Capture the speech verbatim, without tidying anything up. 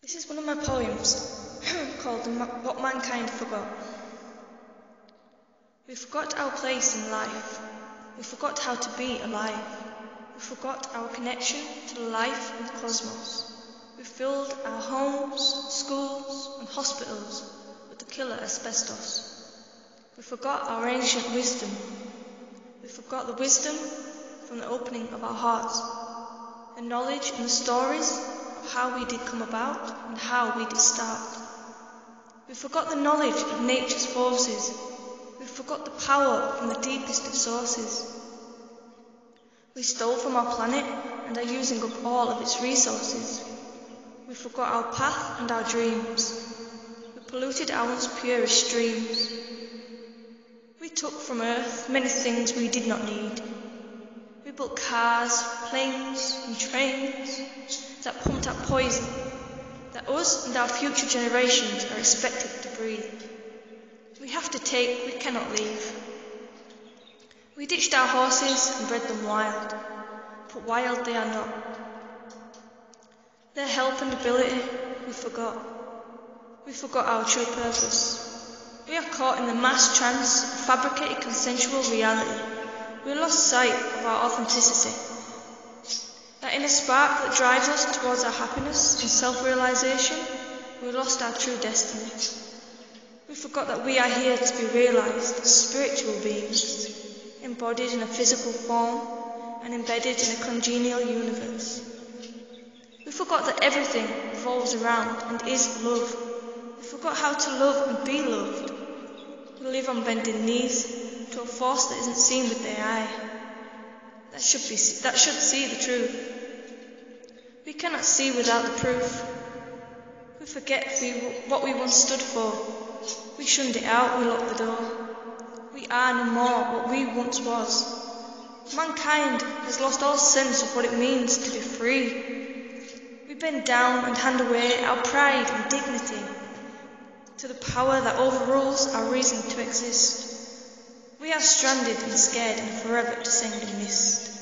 This is one of my poems called the Ma- What Mankind Forgot. We forgot our place in life. We forgot how to be alive. We forgot our connection to the life in the cosmos. We filled our homes, schools, and hospitals with the killer asbestos. We forgot our ancient wisdom. We forgot the wisdom from the opening of our hearts, the knowledge and the stories of how we did come about and how we did start. We forgot the knowledge of nature's forces. We forgot the power from the deepest of sources. We stole from our planet and are using up all of its resources. We forgot our path and our dreams. We polluted our once purest streams. We took from Earth many things we did not need. We built cars, planes, and trains that pumped out poison that us and our future generations are expected to breathe. We have to take, we cannot leave. We ditched our horses and bred them wild, but wild they are not. Their help and ability we forgot. We forgot our true purpose. We are caught in the mass trance of fabricated consensual reality. We lost sight of our authenticity. That inner spark that drives us towards our happiness and self-realization, we lost our true destiny. We forgot that we are here to be realized as spiritual beings, embodied in a physical form and embedded in a congenial universe. We forgot that everything revolves around and is love. We forgot how to love and be loved. We live on bended knees to a force that isn't seen with the eye. That should be, that should see the truth. We cannot see without the proof. We forget what we once stood for. We shunned it out, we locked the door. We are no more what we once was. Mankind has lost all sense of what it means to be free. We bend down and hand away our pride and dignity to the power that overrules our reason to exist. We are stranded and scared and forever descending mist.